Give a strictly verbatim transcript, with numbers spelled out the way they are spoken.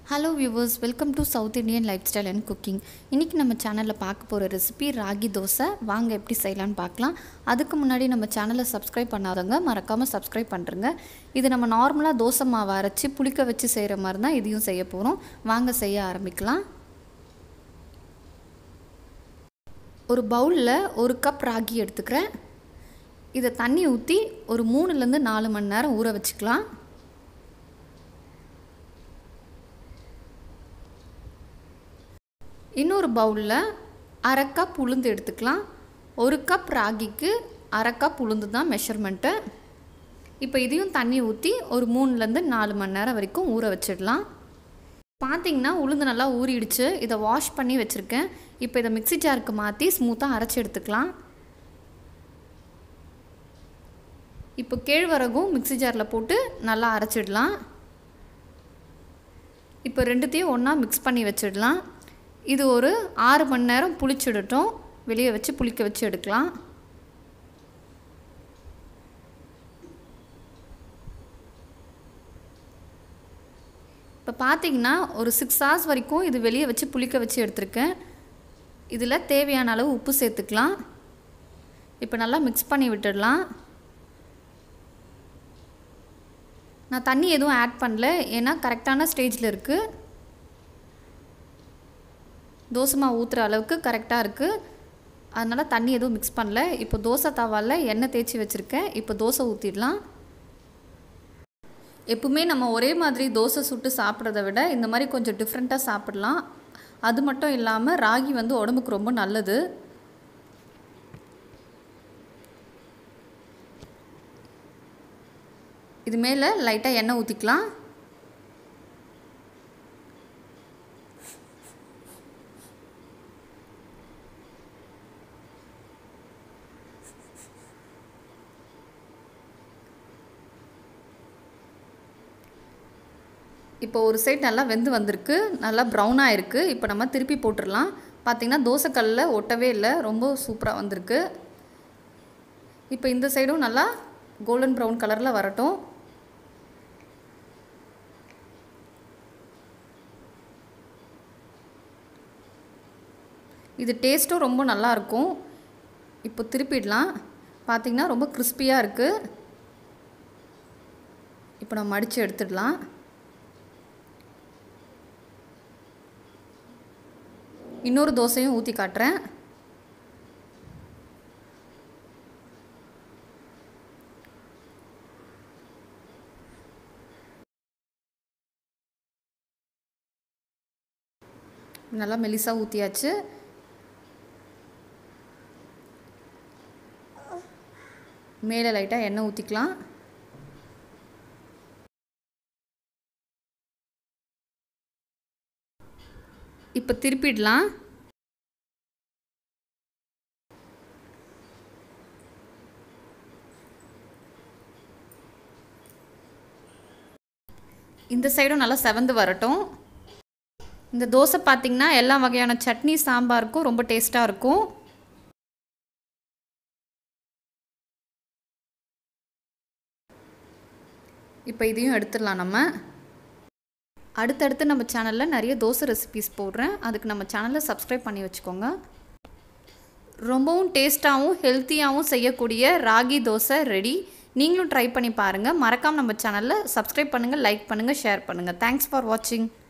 Hello viewers, welcome to South Indian lifestyle and cooking. இன்றைக்கி நம்ம சேனலில் பார்க்க போகிற ரெசிபி ராகி தோசை. வாங்க எப்படி செய்யலான்னு பார்க்கலாம். அதுக்கு முன்னாடி நம்ம சேனலை சப்ஸ்கிரைப் பண்ணாதவங்க மறக்காமல் சப்ஸ்கிரைப் பண்ணுறங்க. இது நம்ம நார்மலாக தோசை மாவை அரைச்சி புளிக்க வச்சு செய்கிற மாதிரி தான் இதையும் செய்ய போகிறோம். வாங்க செய்ய ஆரம்பிக்கலாம். ஒரு பவுலில் ஒரு கப் ராகி எடுத்துக்கிறேன். இதை தண்ணி ஊற்றி ஒரு மூணுலேருந்து நாலு மணி நேரம் ஊற வச்சுக்கலாம். இன்னொரு பவுலில் அரை கப் உளுந்து எடுத்துக்கலாம். ஒரு கப் ராகிக்கு அரை கப் உளுந்து தான் மெஷர்மெண்ட்டு. இப்போ இதையும் தண்ணி ஊற்றி ஒரு மூணுலேருந்து நாலு மணி நேரம் வரைக்கும் ஊற வச்சிடலாம். பார்த்திங்கன்னா உளுந்து நல்லா ஊறிடுச்சு. இதை வாஷ் பண்ணி வச்சுருக்கேன். இப்போ இதை மிக்ஸி ஜாருக்கு மாற்றி ஸ்மூத்தாக அரைச்சி எடுத்துக்கலாம். இப்போ கேழ்வரகும் மிக்ஸி ஜாரில் போட்டு நல்லா அரைச்சிடலாம். இப்போ ரெண்டுத்தையும் ஒன்றா மிக்ஸ் பண்ணி வச்சிடலாம். இது ஒரு ஆறு மணி நேரம் புளிச்சிடட்டும். வெளியே வச்சு புளிக்க வச்சு எடுக்கலாம். இப்போ பார்த்தீங்கன்னா ஒரு சிக்ஸ் ஹவர்ஸ் வரைக்கும் இது வெளியே வச்சு புளிக்க வச்சு எடுத்துருக்கேன். இதில் தேவையான அளவு உப்பு சேர்த்துக்கலாம். இப்போ நல்லா மிக்ஸ் பண்ணி விட்டுடலாம். நான் தண்ணி எதுவும் ஆட் பண்ணல, ஏன்னா கரெக்டான ஸ்டேஜில் இருக்குது. தோசை மாவு ஊற்றுற அளவுக்கு கரெக்டாக இருக்குது. அதனால் தண்ணி எதுவும் மிக்ஸ் பண்ணல. இப்போ தோசை தவாவில் எண்ணெய் தேய்ச்சி வச்சுருக்கேன். இப்போ தோசை ஊற்றிடலாம். எப்பவுமே நம்ம ஒரே மாதிரி தோசை சுட்டு சாப்பிட்றத விட இந்த மாதிரி கொஞ்சம் டிஃப்ரெண்ட்டாக சாப்பிடலாம். அது மட்டும் இல்லாமல் ராகி வந்து உடம்புக்கு ரொம்ப நல்லது. இது மேலே லைட்டாக எண்ணெய் ஊற்றிக்கலாம். இப்போ ஒரு சைடு நல்லா வெந்து வந்திருக்கு, நல்லா ப்ரௌனாக இருக்குது. இப்போ நம்ம திருப்பி போட்டுடலாம். பார்த்திங்கன்னா தோசைக்கல்லில் ஒட்டவே இல்லை, ரொம்ப சூப்பராக வந்திருக்கு. இப்போ இந்த சைடும் நல்லா கோல்டன் ப்ரௌன் கலரில் வரட்டும். இது டேஸ்ட்டும் ரொம்ப நல்லாயிருக்கும். இப்போ திருப்பிடலாம். பார்த்திங்கன்னா ரொம்ப கிறிஸ்பியாக இருக்குது. இப்போ நம்ம மடித்து எடுத்துடலாம். இன்னொரு தோசையும் ஊற்றி காட்டுறேன். நல்லா மெலிசாக ஊற்றியாச்சு. மேலே லைட்டாக எண்ணெய் ஊற்றிக்கலாம். இப்போ திருப்பிடலாம். இந்த சைடும் நல்லா செவந்து வரட்டும். இந்த தோசை பார்த்திங்கன்னா எல்லா வகையான சட்னி சாம்பாருக்கும் ரொம்ப டேஸ்ட்டாக இருக்கும். இப்போ இதையும் எடுத்துடலாம். நம்ம அடுத்தடுத்து நம்ம சேனலில் நிறைய தோசை ரெசிபீஸ் போடுறேன். அதுக்கு நம்ம சேனலை சப்ஸ்கிரைப் பண்ணி வச்சுக்கோங்க. ரொம்பவும் டேஸ்ட்டாகவும் ஹெல்த்தியாகவும் செய்யக்கூடிய ராகி தோசை ரெடி. நீங்களும் ட்ரை பண்ணி பாருங்கள். மறக்காமல் நம்ம சேனலில் சப்ஸ்கிரைப் பண்ணுங்கள், லைக் பண்ணுங்கள், ஷேர் பண்ணுங்கள். தேங்க்ஸ் ஃபார் வாட்சிங்.